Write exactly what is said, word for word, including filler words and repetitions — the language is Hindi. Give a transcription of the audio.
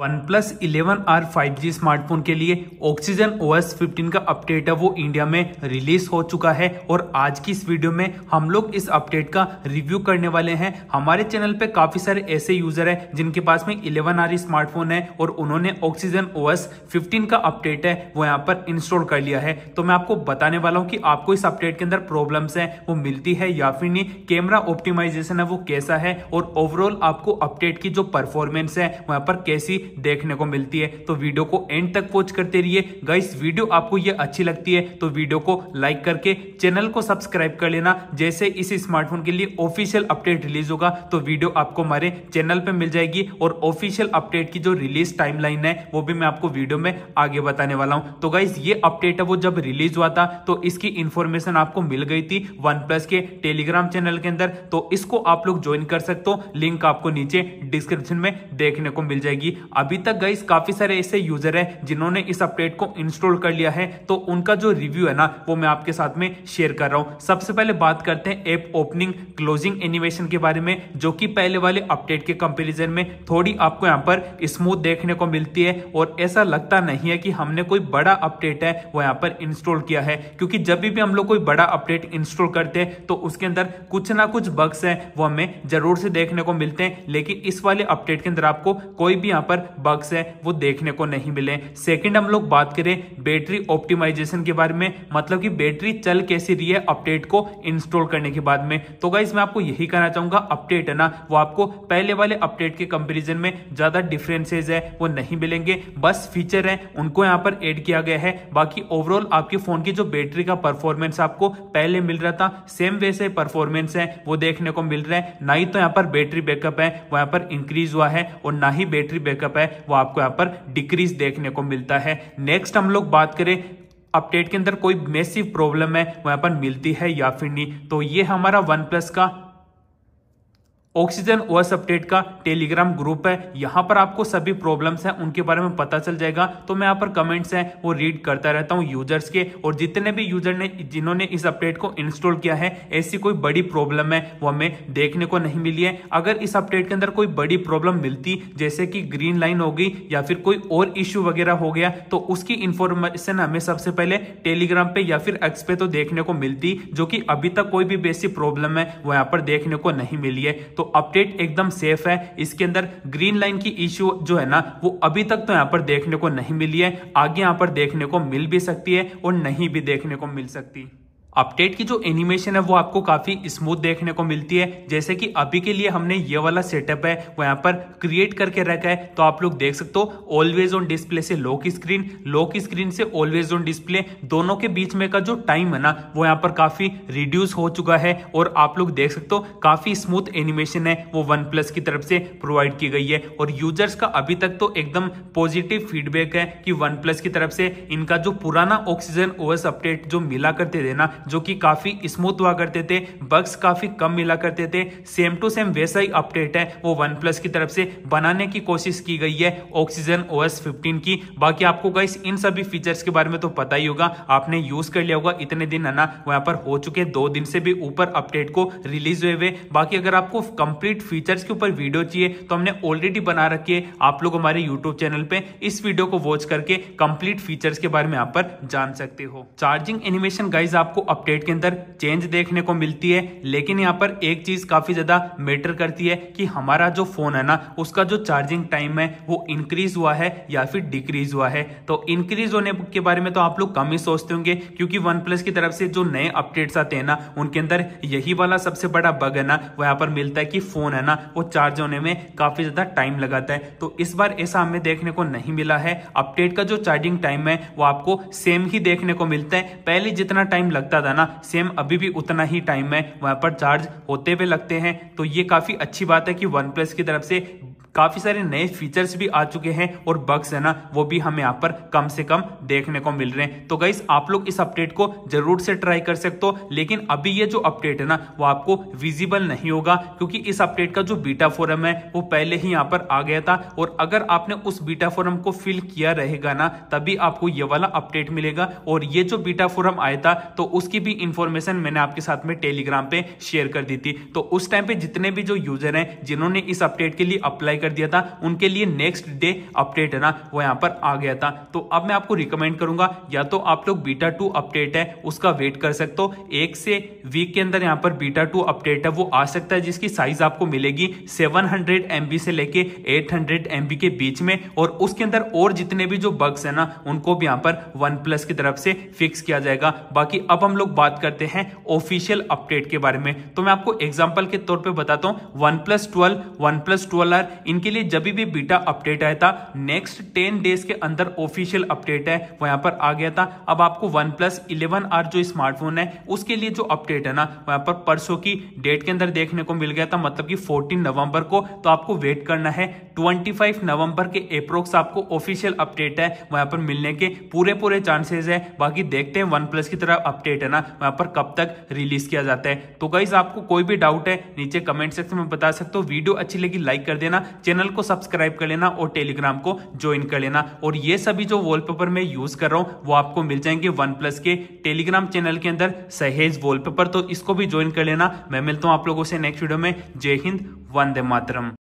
One Plus eleven R five G smartphone के लिए ऑक्सीजन ओ एस फिफ्टीन का अपडेट है वो इंडिया में रिलीज हो चुका है और आज की इस वीडियो में हम लोग इस अपडेट का रिव्यू करने वाले हैं। हमारे चैनल पे काफी सारे ऐसे यूजर हैं जिनके पास में इलेवन आर स्मार्टफोन है और उन्होंने ऑक्सीजन ओ एस फिफ्टीन का अपडेट है वो यहाँ पर इंस्टॉल कर लिया है। तो मैं आपको बताने वाला हूँ कि आपको इस अपडेट के अंदर प्रॉब्लम्स है वो मिलती है या फिर नहीं, कैमरा ऑप्टिमाइजेशन है वो कैसा है और ओवरऑल आपको अपडेट की जो परफॉर्मेंस है वहां पर कैसी देखने को मिलती है। तो वीडियो को एंड तक वॉच करते रहिए। गाइस वीडियो आपको ये अच्छी लगती है तो वीडियो को लाइक करके चैनल को सब्सक्राइब कर लेना। जैसे इस स्मार्टफोन के लिए ऑफिशियल अपडेट रिलीज होगा तो वीडियो आपको हमारे चैनल पे मिल जाएगी और ऑफिशियल अपडेट की जो रिलीज टाइमलाइन है वो भी मैं आपको वीडियो में आगे बताने वाला हूं। तो गाइस ये अपडेट है वो जब रिलीज हुआ था तो इसकी इंफॉर्मेशन आपको मिल गई थी वन प्लस के टेलीग्राम चैनल के अंदर, तो इसको आप लोग ज्वाइन कर सकते हो। लिंक आपको नीचे डिस्क्रिप्शन में देखने को मिल जाएगी। अभी तक गाइस काफी सारे ऐसे यूजर हैं जिन्होंने इस अपडेट को इंस्टॉल कर लिया है तो उनका जो रिव्यू है ना वो मैं आपके साथ में शेयर कर रहा हूं। सबसे पहले बात करते हैं ऐप ओपनिंग क्लोजिंग एनिमेशन के बारे में, जो कि पहले वाले अपडेट के कंपैरिजन में थोड़ी आपको यहां पर स्मूथ देखने को मिलती है और ऐसा लगता नहीं है कि हमने कोई बड़ा अपडेट है वो यहां पर इंस्टॉल किया है, क्योंकि जब भी हम लोग कोई बड़ा अपडेट इंस्टॉल करते हैं तो उसके अंदर कुछ ना कुछ बग्स हैं वो हमें जरूर से देखने को मिलते हैं, लेकिन इस वाले अपडेट के अंदर आपको कोई भी यहां पर बग्स है वो देखने को नहीं मिले। सेकंड हम लोग बात करें बैटरी ऑप्टिमाइजेशन के बारे में, मतलब कि बैटरी चल कैसी रही है अपडेट को इंस्टॉल करने के बाद में। तो गाइस मैं आपको यही कहना चाहूंगा, अपडेट है ना वो आपको पहले वाले अपडेट के कंपैरिजन में ज्यादा डिफरेंसेस है वो नहीं मिलेंगे, बस फीचर है उनको यहां पर ऐड किया गया है। बाकी ओवरऑल आपके फोन की जो बैटरी का परफॉर्मेंस आपको पहले मिल रहा था सेम वैसे परफॉर्मेंस है वो देखने को मिल रहा है। ना ही तो यहाँ पर बैटरी बैकअप है वो यहाँ पर इंक्रीज हुआ है और ना ही बैटरी बैकअप है वो आपको यहाँ पर डिक्रीज देखने को मिलता है। नेक्स्ट हम लोग बात करें अपडेट के अंदर कोई मैसिव प्रॉब्लम है वहां पर मिलती है या फिर नहीं, तो ये हमारा वन प्लस का ऑक्सीजन ओ एस अपडेट का टेलीग्राम ग्रुप है। यहां पर आपको सभी प्रॉब्लम्स हैं उनके बारे में पता चल जाएगा। तो मैं यहां पर कमेंट्स हैं वो रीड करता रहता हूं यूजर्स के, और जितने भी यूजर ने जिन्होंने इस अपडेट को इंस्टॉल किया है ऐसी कोई बड़ी प्रॉब्लम है वो हमें देखने को नहीं मिली है। अगर इस अपडेट के अंदर कोई बड़ी प्रॉब्लम मिलती जैसे कि ग्रीन लाइन हो गई या फिर कोई और इश्यू वगैरह हो गया तो उसकी इंफॉर्मेशन हमें सबसे पहले टेलीग्राम पे या फिर एक्स पे तो देखने को मिलती, जो कि अभी तक कोई भी बेसिक प्रॉब्लम है वो यहाँ पर देखने को नहीं मिली है। तो अपडेट एकदम सेफ है। इसके अंदर ग्रीन लाइन की इश्यू जो है ना वो अभी तक तो यहां पर देखने को नहीं मिली है, आगे यहां पर देखने को मिल भी सकती है और नहीं भी देखने को मिल सकती। अपडेट की जो एनिमेशन है वो आपको काफी स्मूथ देखने को मिलती है। जैसे कि अभी के लिए हमने ये वाला सेटअप है वो यहाँ पर क्रिएट करके रखा है, तो आप लोग देख सकते हो ऑलवेज ऑन डिस्प्ले से लॉक स्क्रीन, लॉक स्क्रीन से ऑलवेज ऑन डिस्प्ले, दोनों के बीच में का जो टाइम है ना वो यहाँ पर काफी रिड्यूस हो चुका है और आप लोग देख सकते हो काफी स्मूथ एनिमेशन है वो वन प्लस की तरफ से प्रोवाइड की गई है। और यूजर्स का अभी तक तो एकदम पॉजिटिव फीडबैक है कि वन प्लस की तरफ से इनका जो पुराना ऑक्सीजन ओ एस अपडेट जो मिला करते थे ना, जो कि काफी स्मूथ हुआ करते थे, बग्स काफी कम मिला करते थे, सेम टू सेम वैसा ही अपडेट है वो वन प्लस की तरफ से बनाने की कोशिश की गई है ऑक्सीजन ओ एस फिफ्टीन की। बाकी आपको गाइस इन सभी फीचर्स के बारे में तो पता ही होगा, आपने यूज कर लिया होगा, इतने दिन है ना वहां पर हो चुके, दो दिन से भी ऊपर अपडेट को रिलीज हुए हुए। बाकी अगर आपको कंप्लीट फीचर्स के ऊपर वीडियो चाहिए तो हमने ऑलरेडी बना रखी है, आप लोग हमारे यूट्यूब चैनल पे इस वीडियो को वॉच करके कंप्लीट फीचर्स के बारे में यहाँ पर जान सकते हो। चार्जिंग एनिमेशन गाइस आपको अपडेट के अंदर चेंज देखने को मिलती है, लेकिन यहाँ पर एक चीज काफी ज्यादा मैटर करती है कि हमारा जो फोन है ना उसका जो चार्जिंग टाइम है वो इंक्रीज हुआ है या फिर डिक्रीज हुआ है। तो इंक्रीज होने के बारे में तो आप लोग कम ही सोचते होंगे, क्योंकि वन प्लस की तरफ से जो नए अपडेट्स आते हैं ना उनके अंदर यही वाला सबसे बड़ा बग है ना वो यहाँ पर मिलता है कि फोन है ना वो चार्ज होने में काफी ज्यादा टाइम लगाता है। तो इस बार ऐसा हमें देखने को नहीं मिला है। अपडेट का जो चार्जिंग टाइम है वो आपको सेम ही देखने को मिलता है, पहले जितना टाइम लगता था ना सेम अभी भी उतना ही टाइम है वहां पर चार्ज होते हुए लगते हैं। तो ये काफी अच्छी बात है कि वन प्लस की तरफ से काफी सारे नए फीचर्स भी आ चुके हैं और बग्स है ना वो भी हमें यहाँ पर कम से कम देखने को मिल रहे हैं। तो गाइस आप लोग इस अपडेट को जरूर से ट्राई कर सकते हो, लेकिन अभी ये जो अपडेट है ना वो आपको विजिबल नहीं होगा, क्योंकि इस अपडेट का जो बीटा फोरम है वो पहले ही यहाँ पर आ गया था और अगर आपने उस बीटा फोरम को फिल किया रहेगा ना तभी आपको ये वाला अपडेट मिलेगा। और ये जो बीटा फोरम आया था तो उसकी भी इंफॉर्मेशन मैंने आपके साथ में टेलीग्राम पे शेयर कर दी थी। तो उस टाइम पे जितने भी जो यूजर हैं जिन्होंने इस अपडेट के लिए अप्लाई कर दिया था उनके लिए नेक्स्ट डे अपडेट है ना वो यहाँ पर आ गया था। तो अब मैं आपको रिकमेंड करूंगा या तो आप लोग बीटा टू अपडेट है उसका वेट कर सकते हो, एक से वीक के अंदर यहाँ पर बीटा टू अपडेट है वो आ सकता है जिसकी साइज आपको मिलेगी सेवन हंड्रेड एम बी से लेके एट हंड्रेड एम बी के बीच में, और उसके अंदर और जितने भी जो बग्स है ना उनको भी यहाँ पर वन प्लस की तरफ से फिक्स किया जाएगा। बाकी अब हम लोग बात करते हैं ऑफिशियल अपडेट के बारे में। तो मैं आपको एग्जांपल के तौर पे बताता हूं, One Plus twelve, One Plus twelve R इनके लिए जब भी बीटा अपडेट आया था नेक्स्ट टेन डेज के अंदर ऑफिशियल अपडेट है वो यहाँ पर आ गया था। अब आपको वन प्लस इलेवन आर जो स्मार्टफोन है उसके लिए जो अपडेट है ना वहां पर परसों की डेट के अंदर देखने को मिल गया था, मतलब कि फोर्टीन नवंबर को। तो आपको वेट करना है पच्चीस नवंबर के अप्रोक्स आपको ऑफिशियल अपडेट है वहां पर मिलने के पूरे पूरे चांसेस है। बाकी देखते हैं वन प्लस की तरफ अपडेट है ना वहां पर कब तक रिलीज किया जाता है। तो गाइस आपको कोई भी डाउट है नीचे कमेंट सेक्शन में बता सकते हो। वीडियो अच्छी लगी लाइक कर देना, चैनल को सब्सक्राइब कर लेना और टेलीग्राम को ज्वाइन कर लेना। और ये सभी जो वॉलपेपर मैं यूज कर रहा हूं वो आपको मिल जाएंगे वन प्लस के टेलीग्राम चैनल के अंदर, सहेज वॉलपेपर, तो इसको भी ज्वाइन कर लेना। मैं मिलता हूं आप लोगों से नेक्स्ट वीडियो में। जय हिंद, वंदे मातरम।